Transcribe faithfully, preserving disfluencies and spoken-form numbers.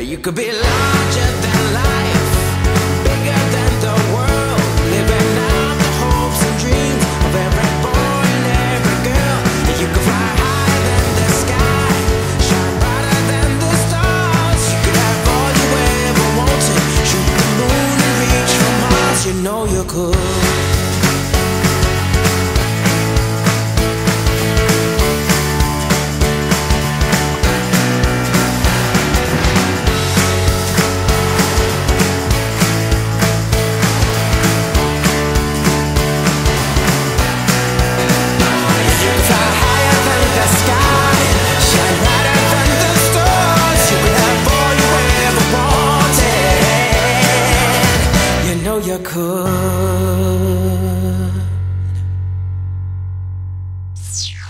You could be larger than life, bigger than the world, living out the hopes and dreams of every boy and every girl. You could fly higher than the sky, shine brighter than the stars. You could have all you ever wanted, shoot the moon and reach for Mars. You know you could. You could.